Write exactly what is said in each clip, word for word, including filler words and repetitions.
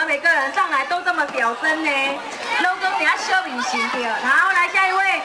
每个人上来都这么表真呢，都跟人家小明星掉。好，来下一位。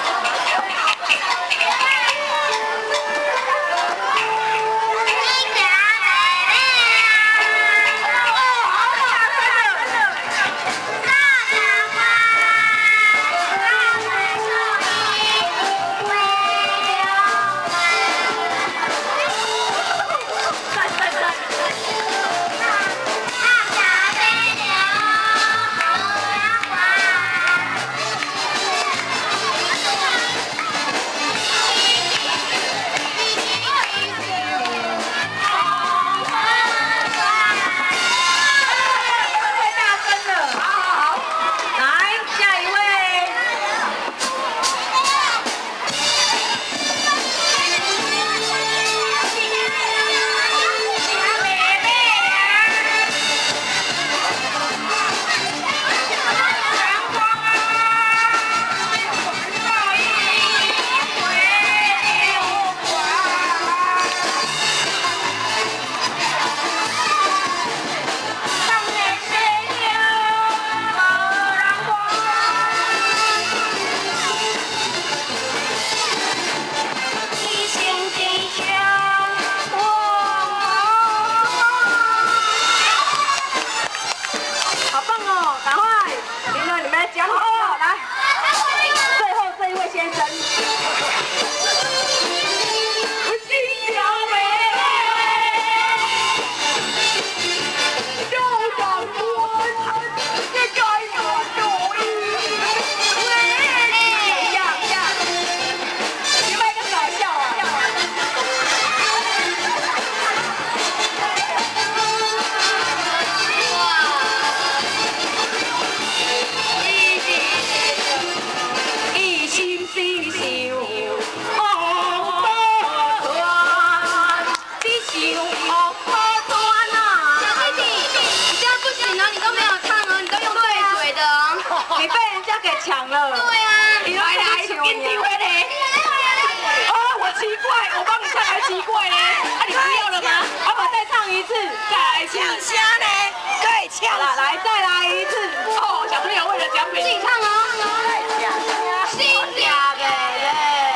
抢了，对啊，你来来，跟丢的嘞。哦，我奇怪，我帮你唱还奇怪呢。啊，你不要了吗？好，我再唱一次，再来一次。抢虾呢？可以抢。来来，再来一次。哦，小朋友为了奖品，自己唱哦。新家的嘞。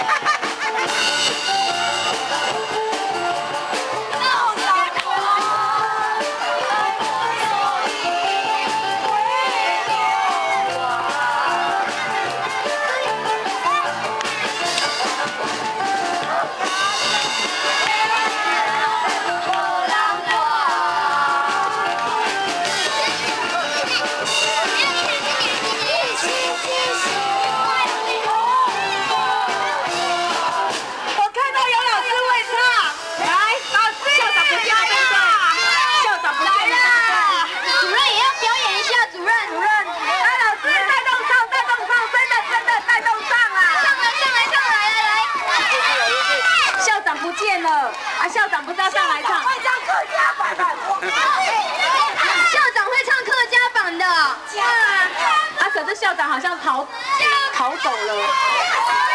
啊，校长不是要上来唱？会唱客家版的。校长会唱客家版的。啊，啊，可是校长好像逃逃走了。